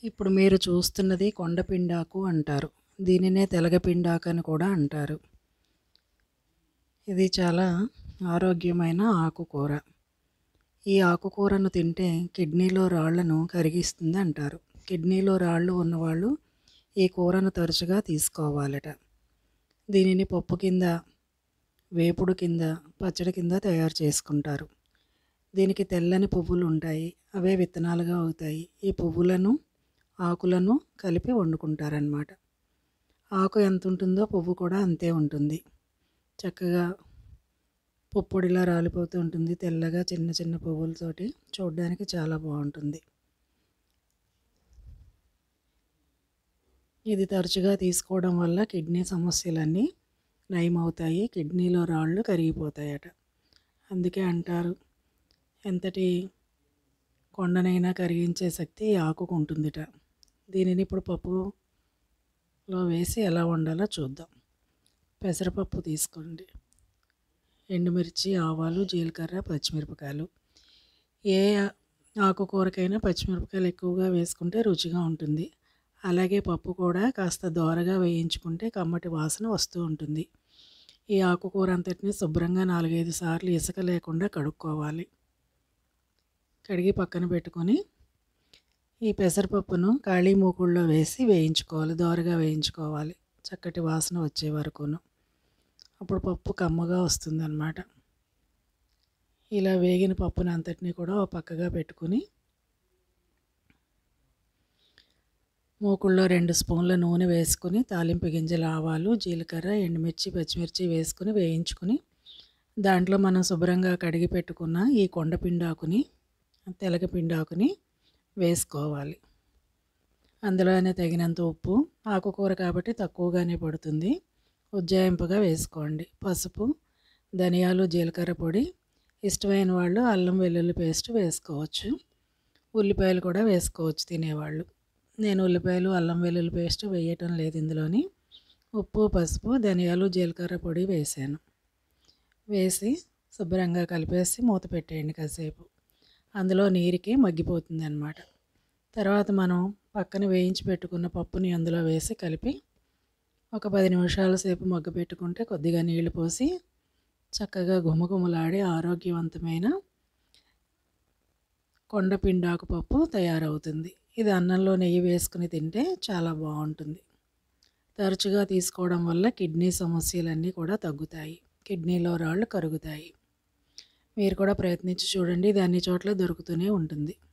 ఇప్పుడు మీరు చూస్తున్నది కొండపిండాకు అంటారు. దీనినే తెలగపిండాకు అని కూడా అంటారు. ఇది చాలా ఆరోగ్యమైన ఆకుకూర. ఈ ఆకుకూరను తింటే కిడ్నీలో రాళ్లను కరిగిస్తుంది అంటారు. కిడ్నీలో రాళ్ళు ఉన్నవాళ్ళు ఈ కూరను తరచుగా తీసుకోవాలట. దీనిని పప్పు కింద, వేపుడు కింద, పచ్చడి కింద తయారు చేసుకుంటారు. దీనికి తెల్లని పువ్వులు ఉంటాయి. అవే విత్తనాలుగా అవుతాయి. ఈ పువ్వులను, ఆకులను కలిపి వండుకుంటారనమాట. ఆకు ఎంత ఉంటుందో పువ్వు కూడా అంతే ఉంటుంది. చక్కగా పుప్పొడిలా రాలిపోతూ ఉంటుంది. తెల్లగా చిన్న చిన్న పువ్వులతోటి చూడడానికి చాలా బాగుంటుంది. ఇది తరచుగా తీసుకోవడం వల్ల కిడ్నీ సమస్యలన్నీ నయమవుతాయి. కిడ్నీలో రాళ్ళు కరిగిపోతాయట. అందుకే అంటారు, ఎంతటి కొండనైనా కరిగించే శక్తి ఈ ఆకుకు ఉంటుందిట. దీనిని ఇప్పుడు పప్పులో వేసి ఎలా వండాలో చూద్దాం. పెసరపప్పు తీసుకోండి, ఎండుమిర్చి, ఆవాలు, జీలకర్ర, పచ్చిమిరపకాయలు. ఏ ఆకుకూరకైనా పచ్చిమిరపకాయలు ఎక్కువగా వేసుకుంటే రుచిగా ఉంటుంది. అలాగే పప్పు కూడా కాస్త దోరగా వేయించుకుంటే కమ్మటి వాసన వస్తూ ఉంటుంది. ఈ ఆకుకూర అంతటిని శుభ్రంగా 4-5 సార్లు ఇసుక లేకుండా కడుక్కోవాలి. కడిగి పక్కన పెట్టుకొని ఈ పెసరపప్పును ఖాళీ మూకుడులో వేసి వేయించుకోవాలి. దోరగా వేయించుకోవాలి, చక్కటి వాసన వచ్చే వరకును. అప్పుడు పప్పు కమ్మగా వస్తుందన్నమాట. ఇలా వేగిన పప్పును అంతటినీ కూడా ఒక పక్కగా పెట్టుకుని మూకుడులో 2 స్పూన్ల నూనె వేసుకుని తాలింపు గింజలు, ఆవాలు, జీలకర్ర, ఎండుమిర్చి, పచ్చిమిర్చి వేసుకుని వేయించుకుని దాంట్లో మనం శుభ్రంగా కడిగి పెట్టుకున్న ఈ కొండపిండాకుని, తెలగపిండాకుని వేసుకోవాలి. అందులోనే తగినంత ఉప్పు, ఆకుకూర కాబట్టి తక్కువగానే పడుతుంది, ఉజ్జాయింపుగా వేసుకోండి. పసుపు, ధనియాలు, జీలకర్ర పొడి, ఇష్టమైన వాళ్ళు అల్లం వెల్లుల్లి పేస్ట్ వేసుకోవచ్చు. ఉల్లిపాయలు కూడా వేసుకోవచ్చు తినేవాళ్ళు. నేను ఉల్లిపాయలు, అల్లం వెల్లుల్లి పేస్ట్ వేయటం లేదు ఇందులోని. ఉప్పు, పసుపు, ధనియాలు, జీలకర్ర పొడి వేసాను. వేసి శుభ్రంగా కలిపేసి మూత పెట్టేయండి కాసేపు. అందులో నీరుకి మగ్గిపోతుంది అన్నమాట. తర్వాత మనం పక్కన వేయించి పెట్టుకున్న పప్పుని అందులో వేసి కలిపి ఒక 10 నిమిషాల సేపు మగ్గ పెట్టుకుంటే కొద్దిగా నీళ్లు పోసి చక్కగా గుమగుమలాడే ఆరోగ్యవంతమైన కొండపిండాకు పప్పు తయారవుతుంది. ఇది అన్నంలో నెయ్యి వేసుకుని తింటే చాలా బాగుంటుంది. తరచుగా తీసుకోవడం వల్ల కిడ్నీ సమస్యలన్నీ కూడా తగ్గుతాయి. కిడ్నీలో రాళ్ళు కరుగుతాయి. మీరు కూడా ప్రయత్నించి చూడండి. ఇది అన్ని చోట్ల దొరుకుతూనే ఉంటుంది.